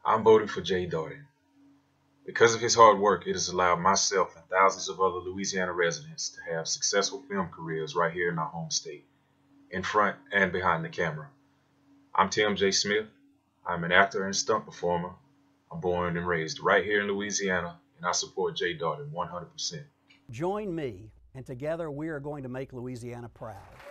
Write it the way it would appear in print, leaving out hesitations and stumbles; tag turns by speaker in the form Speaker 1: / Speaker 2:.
Speaker 1: I'm voting for Jay Dardenne. Because of his hard work, it has allowed myself and thousands of other Louisiana residents to have successful film careers right here in our home state, in front and behind the camera. I'm Tim J. Smith. I'm an actor and stunt performer. I'm born and raised right here in Louisiana, and I support Jay Dardenne 100%.
Speaker 2: Join me, and together we are going to make Louisiana proud.